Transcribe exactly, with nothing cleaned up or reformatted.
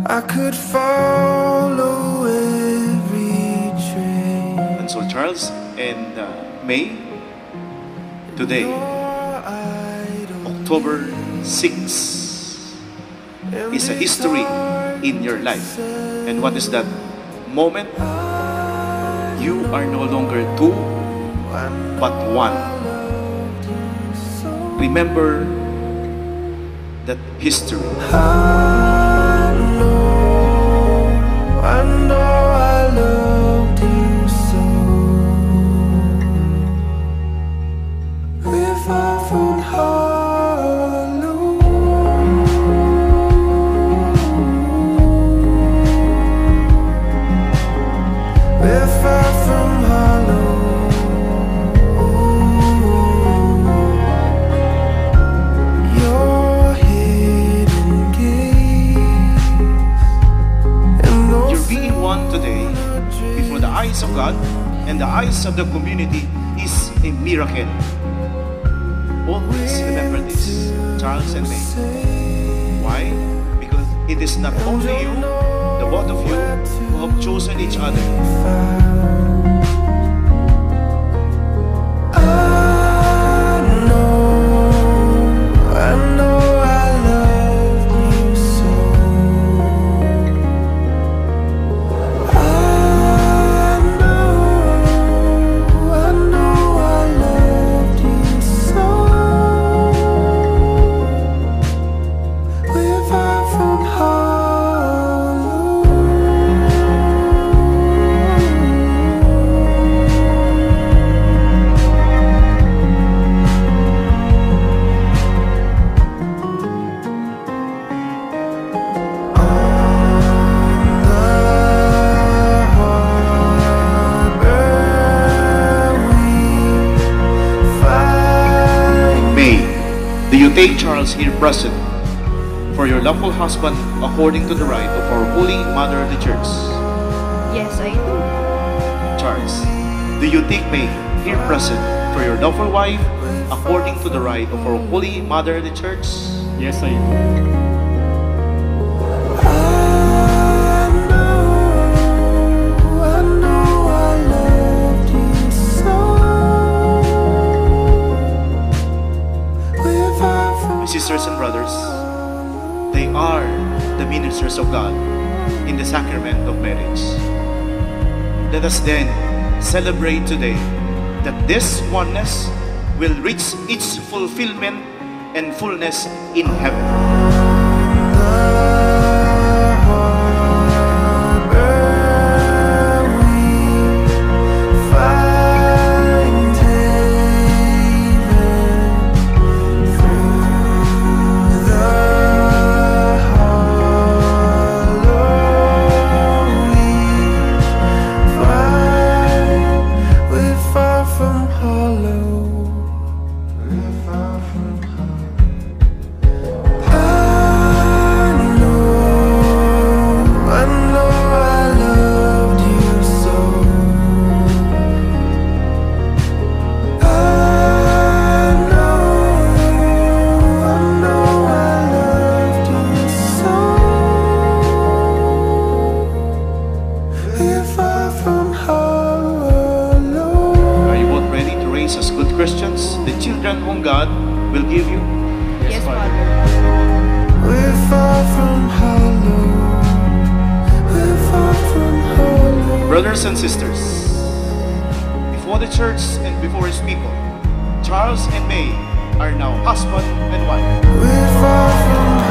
I could follow every train. And so Charles and uh, May, today, October sixth, is a history in your life. And what is that moment? You are no longer two, but one. Remember that history. I know, I know I loved you so. We're far from hollow. We're far from hollow. Your hidden gaze and those You're being one today before the eyes of God and the eyes of the community is a miracle. Always remember this, Charles and May. Why? Because it is not only you, the both of you, who have chosen each other. I know, I know I loved you so. I know, I know I loved you so. We're far from hollow. May, do you take Charles here present for your lawful husband according to the right of our Holy Mother the Church? Yes, I do. Charles, do you take May here present for your lawful wife according to the right of our Holy Mother the Church? Yes, I do. I know, I know I loved you so. We're far from My sisters and brothers, they are the ministers of God in the sacrament of marriage. Let us then celebrate today that this oneness will reach its fulfillment and fullness in heaven. As good Christians, the children whom God will give you? Yes, Father. We're far from hollow. We're far from hollow. Brothers and sisters, before the church and before his people, Charles and May are now husband and wife. We're far from